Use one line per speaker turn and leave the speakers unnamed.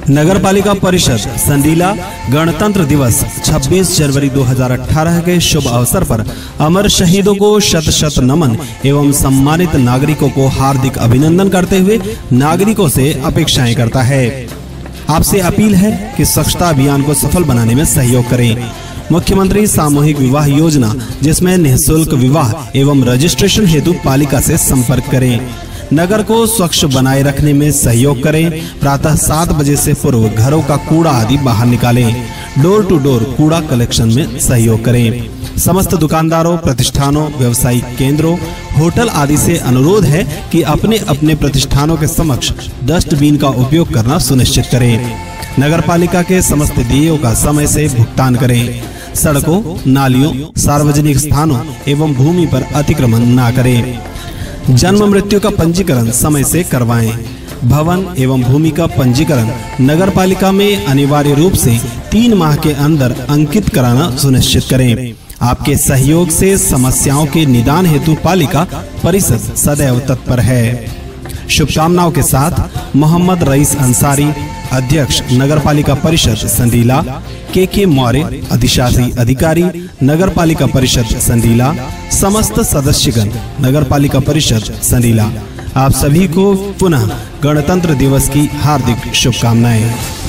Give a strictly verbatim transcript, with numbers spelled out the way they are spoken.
नगर पालिका परिषद संडीला गणतंत्र दिवस छब्बीस जनवरी दो हज़ार अठारह के शुभ अवसर पर अमर शहीदों को शत शत नमन एवं सम्मानित नागरिकों को हार्दिक अभिनंदन करते हुए नागरिकों से अपेक्षाएं करता है। आपसे अपील है कि स्वच्छता अभियान को सफल बनाने में सहयोग करें। मुख्यमंत्री सामूहिक विवाह योजना, जिसमें निःशुल्क विवाह एवं रजिस्ट्रेशन हेतु पालिका से संपर्क करें। नगर को स्वच्छ बनाए रखने में सहयोग करें। प्रातः सात बजे से पूर्व घरों का कूड़ा आदि बाहर निकालें। डोर टू डोर कूड़ा कलेक्शन में सहयोग करें। समस्त दुकानदारों, प्रतिष्ठानों, व्यावसायिक केंद्रों, होटल आदि से अनुरोध है कि अपने अपने प्रतिष्ठानों के समक्ष डस्टबिन का उपयोग करना सुनिश्चित करें। नगर पालिका के समस्त देयों का समय से भुगतान करें। सड़कों, नालियों, सार्वजनिक स्थानों एवं भूमि पर अतिक्रमण न करें। जन्म मृत्यु का पंजीकरण समय से करवाएं। भवन एवं भूमि का पंजीकरण नगर पालिका में अनिवार्य रूप से तीन माह के अंदर अंकित कराना सुनिश्चित करें। आपके सहयोग से समस्याओं के निदान हेतु पालिका परिषद सदैव तत्पर है। शुभकामनाओं के साथ मोहम्मद रईस अंसारी, अध्यक्ष नगर पालिका परिषद संडीला, के के मौर्य, अधिशासी अधिकारी नगर पालिका परिषद संडीला, समस्त सदस्यगण नगर पालिका परिषद संडीला। आप सभी को पुनः गणतंत्र दिवस की हार्दिक शुभकामनाएं।